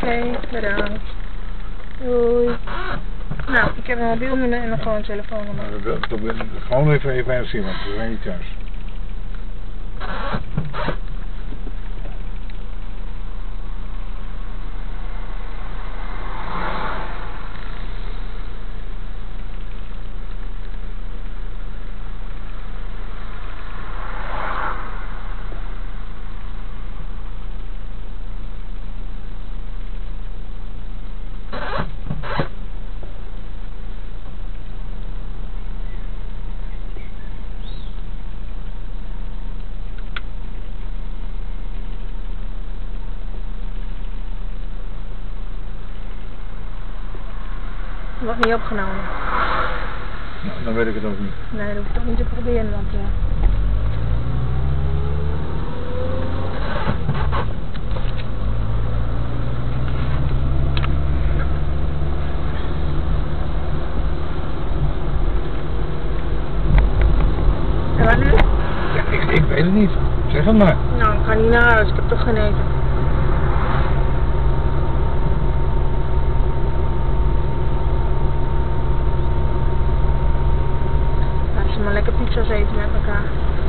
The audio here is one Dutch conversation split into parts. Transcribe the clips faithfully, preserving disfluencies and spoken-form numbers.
okay, bedankt. Doei. Nou, ik heb een mobielnummer en een gewoon telefoonnummer. Nou, dat, dat, dat, gewoon even even bij zien, want we zijn niet thuis. Wordt niet opgenomen. Nou, dan weet ik het ook niet. Nee, dat hoef ik toch niet te proberen, want ja. En wat nu? Ja, ik, ik weet het niet. Zeg het maar. Nou, ik ga niet naar huis, ik heb toch geen eten. Maar lekker pizza's eten met elkaar.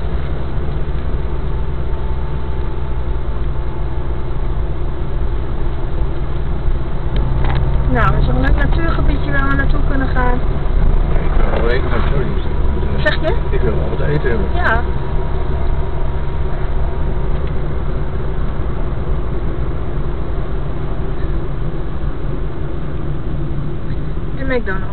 Nou, er is een leuk natuurgebiedje waar we naartoe kunnen gaan. Nee, ik wil wel eten, sorry. Wat zeg je? Ik wil wel wat eten hebben. Ja. De McDonald's.